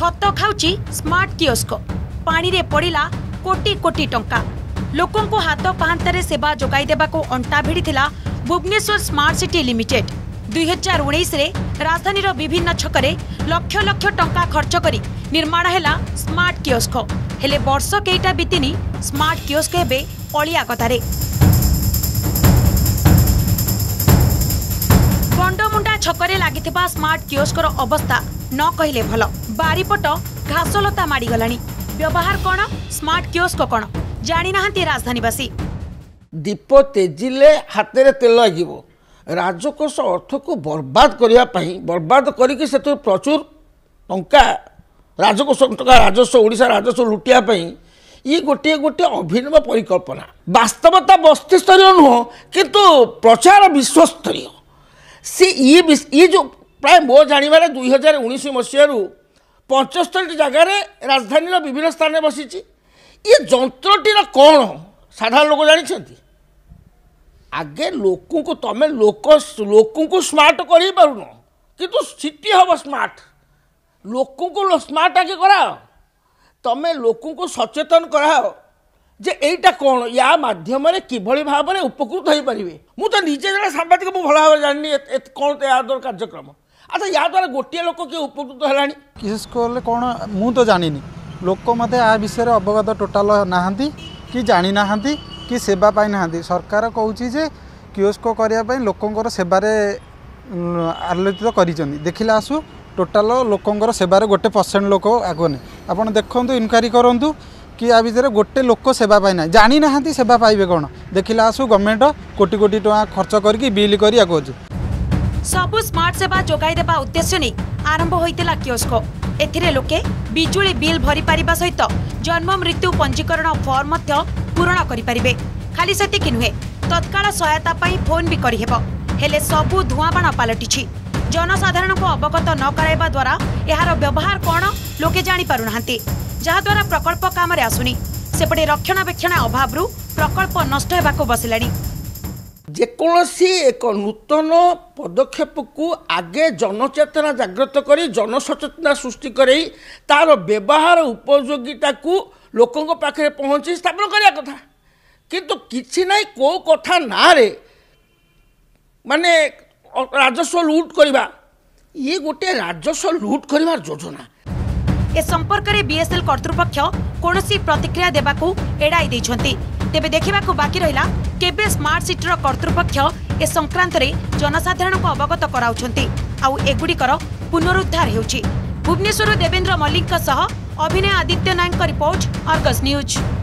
मत खाउची smart kiosk पानी रे पड़िला कोटी कोटी टंका लोकों को हाथ पाहांतारे सेवा जोगाई देबाको अंटा भिड़िथिला भुवनेश्वर स्मार्ट सिटी लिमिटेड 2019 रे राजधानी विभिन्न छकरे लक्ष लक्ष टंका खर्च करी निर्माण हैला स्मार्ट कियोस्क हेले वर्ष केइटा बीतिनी स्मार्ट कियोस्क हेबे अलिया कथारे गंडमुंडा छकरे लागिथिबा स्मार्ट कियोस्कर अवस्था न कहले भल बारीपट घासलता माड़ी गलानी व्यवहार कौन स्मार्ट कियोस्क कौन जानी नाहंती राजधानीवासी दीप तेजिले हाथ तेल लगे राजकोष अर्थ को बर्बाद करने बर्बाद करके प्रचुर टंका राजकोष टंका राजस्व ओडिशा राजस्व लुटिया ये गोटे गोटे अभिनव परिकल्पना वास्तवता बस्ती स्तरीय नुह किंतु प्रचार विश्वस्तरीय से ये जो प्राय मो जानवर 2019 मसीह 75 जगार राजधानी विभिन्न स्थान में बसी ये जंत्रटीर कौन साधारण लोक जानी आगे लोक को तमें लोक को स्मार्ट कर पारुन किंतु सिटी हम स्मार्ट लोक को स्मार्ट आगे कराओ तमें लोक को सचेतन कराओ जे एटा कौन या माध्यम किभली भाव में उपकृत हो पारे मुझे निजे जन सांबादिक मुझे भल भाव जानी कौन या द्वारा कार्यक्रम अच्छा या द्वारा गोटे लोक किए उपकृत है कियोस्क कौन मु तो जानी लोक मत आ विषय अवगत टोटाल नहांती कि जानी नाहांती कि सेवा पाई नाहांती सरकार कहूँ जे कियोस्क करने लोकंर सेवारे आलोचित करिसेंती देखिला आसु टोटाल लोकंर सेवारे 1% लोक आगने आपन देखंतु इनक्वारी करंतु कि आ भितर गोटे लोक सेवा पाई ना जानी नाहांती सेवा पाइबे कौन देखिला आसु गवर्नमेंट कोटी कोटी टका खर्च करके बिल करी आगोज सबु स्मार्ट सेवा जोगाई देबा उद्देश्य नै आरंभ होइतिला कियोस्क एथिरे लोके बिजुली बिल भरी पारिबा सहित जन्म मृत्यु पंजीकरण फॉर्म मध्य पूरण करि परिबे खाली सेतिकि नुहे तत्काल सहायता पाई फोन भी करि हेबो हेले सबु धुआबाण पालटिछि जनसाधारण को अवगत न कराइबा द्वारा एहार व्यवहार कोन लोके जानि पारु नाहंती जहा द्वारा प्रकल्प काम रे आसुनी सेपटे रक्षणाबेक्षण अभावरु प्रकल्प नष्ट हेबाको बसिलानी जेकोसी एक नूतन पदक्षेप को आगे जनचेतना जागृत करी जनसचेतना सृष्टि करी तार व्यवहार उपयोगिता को लोकों पाखे पहुँची स्थापन करने कथा किंतु किछि नहीं को कथा ना रे माने राजस्व लूट करवा ये गोटे राजस्व लूट करवा योजना ए संपर्क में बीएसएल कर्तृपक्ष कौनसी प्रतिक्रिया देबाकू एड़ाई देइछंती तेबे देखिबाकू बाकी रहिला केबे स्मार्ट सिटीर कर्तृपक्ष ए संक्रांत रे जनसाधारण को अवगत कराउछंती आउ एगुड़िकर पुनरुद्धार हेउछि भुवनेश्वर देवेंद्र मल्लिक सह Abhinay Aditya Nayak report Argus news.